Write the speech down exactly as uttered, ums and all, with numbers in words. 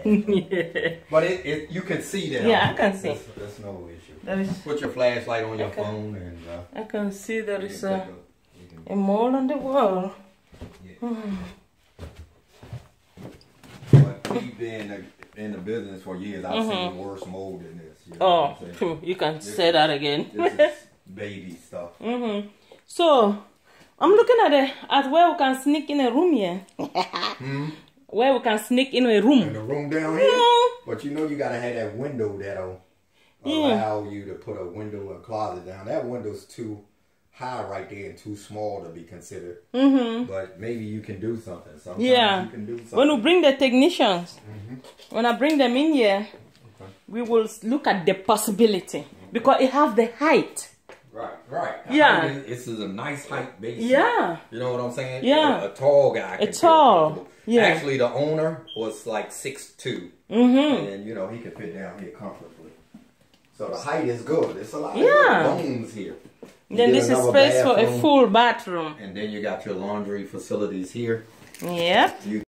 Yeah. But it, it you can see that. Yeah, I can see. That's, that's no issue. There is, Put your flashlight on your Okay. phone and uh, I can see there you is can a, take a- you can- a mole on the wall. yeah. Hmm. But we've been in the business for years. I've seen worse mold than this. You know Oh, what I'm saying? phew, you can This say is- that again. This is baby stuff. Mm-hmm. So, I'm looking at the, at where we can sneak in a room here. Hmm? Where we can sneak in a In room. the room down here. Mm. But you know you gotta have that window that'll Yeah. allow you to put a window or closet down. That window's too high right there and too small to be considered. Mm-hmm. But maybe you can do something. Sometimes Yeah. you can do something. When we bring the technicians, Mhm. when I bring them in here, Okay. we will look at the possibility. Because it has the height. Right, right. Yeah. I mean, this is a nice height basement. Yeah. You know what I'm saying? Yeah. A, a tall guy. Can A feel tall, comfortable. yeah. Actually, the owner was like six two, Mm-hmm. and you know he could fit down here comfortably. So the height is good. It's a lot Yeah. of bones here. You Then get this is another space for a bathroom, full bathroom. and then you got your laundry facilities here. Yep. You